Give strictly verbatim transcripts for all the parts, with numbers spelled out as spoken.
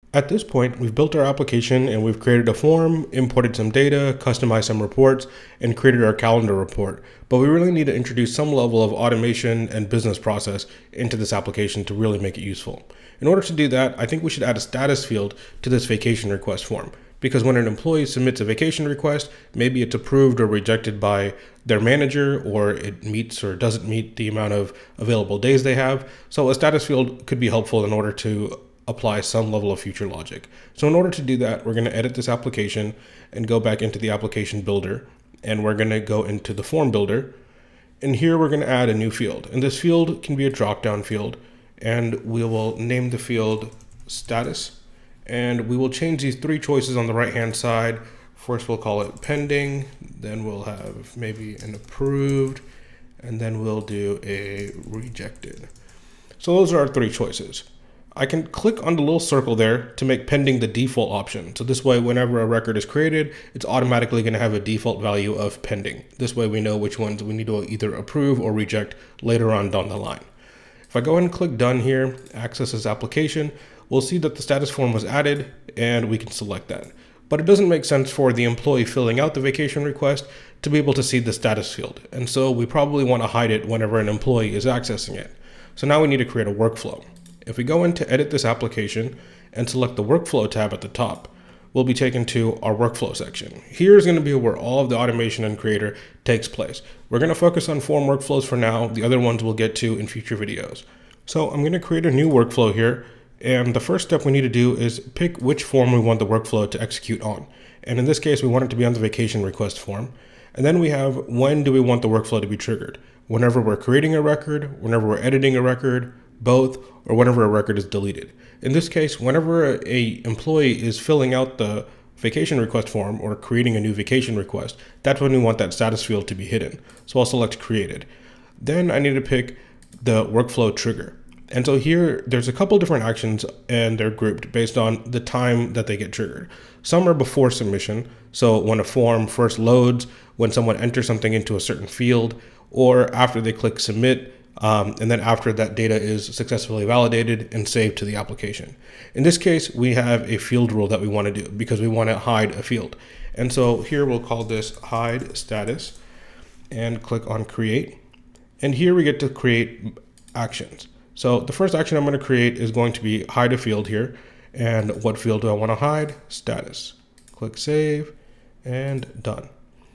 At this point, we've built our application and we've created a form, imported some data, customized some reports, and created our calendar report. But we really need to introduce some level of automation and business process into this application to really make it useful. In order to do that, I think we should add a status field to this vacation request form. Because when an employee submits a vacation request, maybe it's approved or rejected by their manager, or it meets or doesn't meet the amount of available days they have. So a status field could be helpful in order to apply some level of future logic. So in order to do that, we're going to edit this application and go back into the application builder, and we're going to go into the form builder. And here we're going to add a new field. And this field can be a drop-down field, and we will name the field status. And we will change these three choices on the right-hand side. First, we'll call it pending. Then we'll have maybe an approved, and then we'll do a rejected. So those are our three choices. I can click on the little circle there to make pending the default option. So this way, whenever a record is created, it's automatically going to have a default value of pending. This way we know which ones we need to either approve or reject later on down the line. If I go ahead and click done here, access this application, we'll see that the status form was added and we can select that. But it doesn't make sense for the employee filling out the vacation request to be able to see the status field. And so we probably want to hide it whenever an employee is accessing it. So now we need to create a workflow. If we go in to edit this application and select the workflow tab at the top, we'll be taken to our workflow section. Here's going to be where all of the automation and creator takes place. We're going to focus on form workflows for now. The other ones we'll get to in future videos. So I'm going to create a new workflow here. And the first step we need to do is pick which form we want the workflow to execute on. And in this case, we want it to be on the vacation request form. And then we have when do we want the workflow to be triggered? Whenever we're creating a record, whenever we're editing a record, both, or whenever a record is deleted. In this case, whenever a, a employee is filling out the vacation request form or creating a new vacation request, that's when we want that status field to be hidden. So I'll select created. Then I need to pick the workflow trigger. And so here, there's a couple different actions and they're grouped based on the time that they get triggered. Some are before submission. So when a form first loads, when someone enters something into a certain field, or after they click submit, Um, and then after that data is successfully validated and saved to the application. In this case, we have a field rule that we want to do because we want to hide a field. And so here we'll call this hide status and click on create. And here we get to create actions. So the first action I'm going to create is going to be hide a field here. And what field do I want to hide? Status. Click save and done.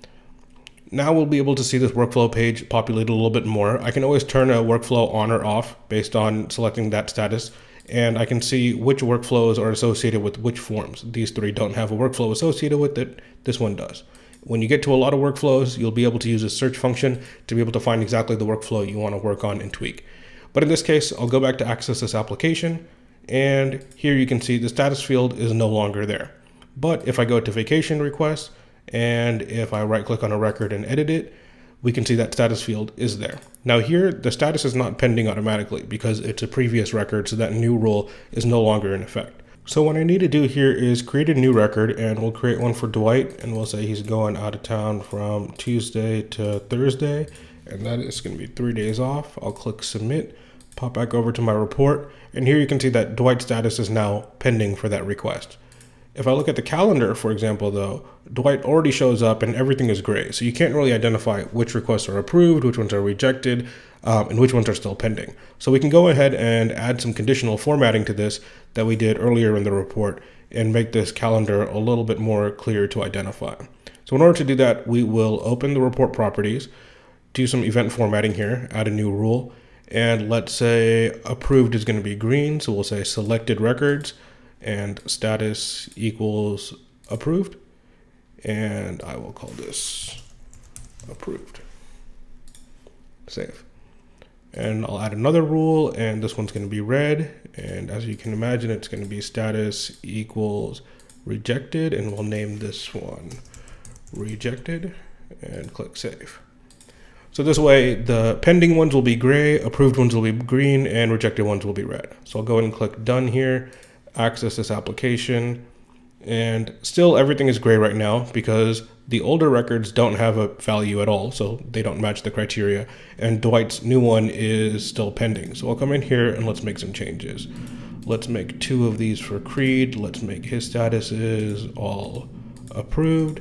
Now we'll be able to see this workflow page populated a little bit more. I can always turn a workflow on or off based on selecting that status. And I can see which workflows are associated with which forms. These three don't have a workflow associated with it. This one does. When you get to a lot of workflows, you'll be able to use a search function to be able to find exactly the workflow you want to work on and tweak. But in this case, I'll go back to access this application. And here you can see the status field is no longer there. But if I go to vacation request, and if I right click on a record and edit it, we can see that status field is there. Now here, the status is not pending automatically because it's a previous record, so that new rule is no longer in effect. So what I need to do here is create a new record, and we'll create one for Dwight, and we'll say he's going out of town from Tuesday to Thursday, and that is going to be three days off. I'll click submit, pop back over to my report, and here you can see that Dwight's status is now pending for that request. If I look at the calendar, for example, though, Dwight already shows up and everything is gray. So you can't really identify which requests are approved, which ones are rejected, um, and which ones are still pending. So we can go ahead and add some conditional formatting to this that we did earlier in the report and make this calendar a little bit more clear to identify. So in order to do that, we will open the report properties, do some event formatting here, add a new rule, and let's say approved is going to be green. So we'll say selected records, and status equals approved, and I will call this approved. Save. And I'll add another rule, and this one's going to be red, and as you can imagine, it's going to be status equals rejected, and we'll name this one rejected and click save. So this way, the pending ones will be gray, approved ones will be green, and rejected ones will be red. So I'll go ahead and click done here, access this application, and still everything is gray right now because the older records don't have a value at all, so they don't match the criteria, and Dwight's new one is still pending. So I'll come in here and let's make some changes. Let's make two of these for Creed. Let's make his status is all approved.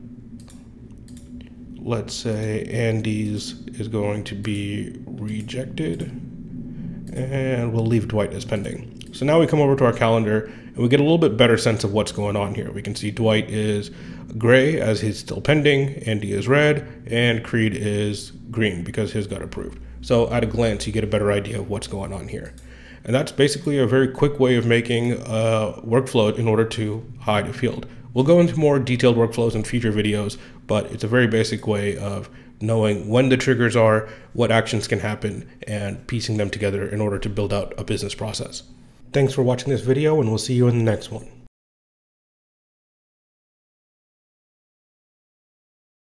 Let's say Andy's is going to be rejected, and we'll leave Dwight as pending. So now we come over to our calendar and we get a little bit better sense of what's going on here. We can see Dwight is gray as he's still pending, Andy is red, and Creed is green because his got approved. So at a glance, you get a better idea of what's going on here. And that's basically a very quick way of making a workflow in order to hide a field. We'll go into more detailed workflows in future videos, but it's a very basic way of knowing when the triggers are, what actions can happen, and piecing them together in order to build out a business process. Thanks for watching this video, and we'll see you in the next one.